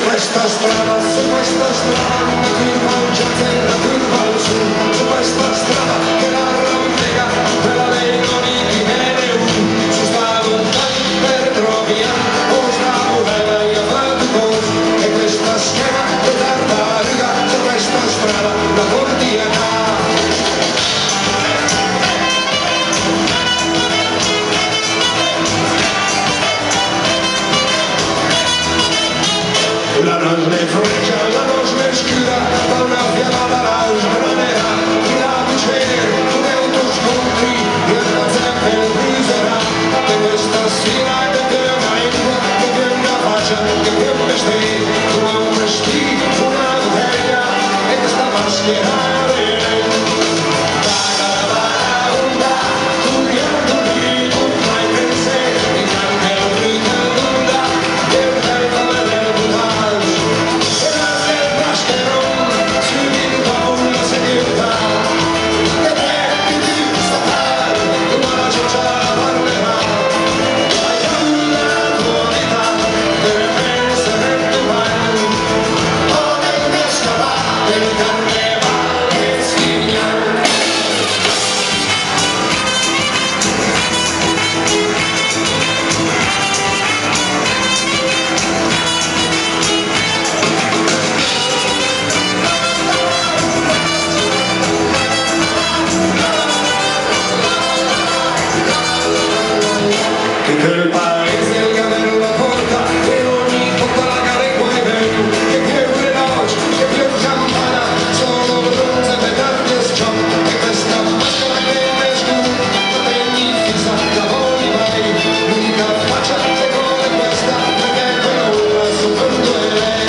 questa strada, una curva al giace e una curva al sud, su questa strada che la rammega, quella dei noni di Veneu, su sta montagna per Trovia, o sta morena io vado cos, e questa schema che tartaruga, su questa strada la cordiana. La noce ne freccia, la noce ne schiuda, da una fiammata lausa bramerà, chi la piacere, con autoscontri, e la zampa il brucerà, e questa sera che te una lingua, che te una faccia, che te un vestito, un vestito, una bottiglia, e questa maschera. Quel paese il camello la porta e ogni volta la gara qua è bello che più veloce, che più campana sono bronze, petardi e sciocchi e questa maschera che è scura la tegni fissa, la voli mai l'unica faccia che come questa perché quella ora secondo è lei.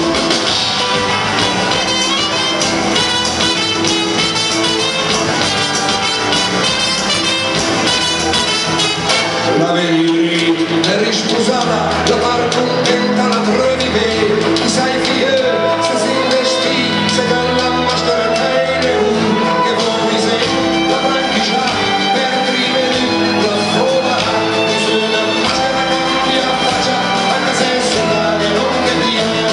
La vedi, è risposata, la par contenta, la trovi bene, chi sai chi è, se si investi, se con la maschera bene, che vuoi sei, la franchigia, per crimini, la foda, e se la maschera cambia faccia, anche se sola che non che dia.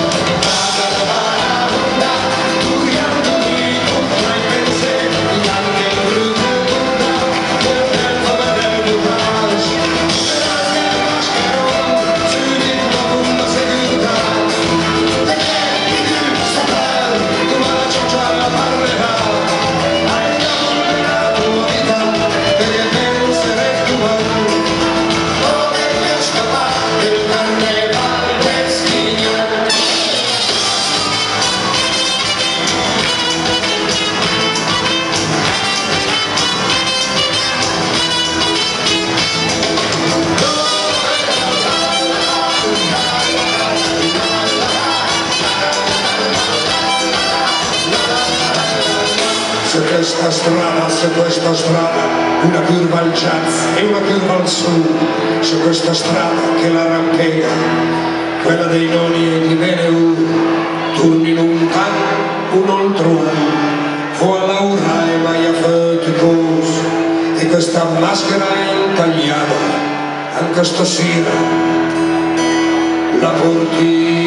Su questa strada, una curva al jazz e una curva al sud, su questa strada che la rampega, quella dei noni di Veneu, turni in un pan, un altro, fu a Laura e mai a fare cose, e questa maschera intagliata, anche stasera, la porti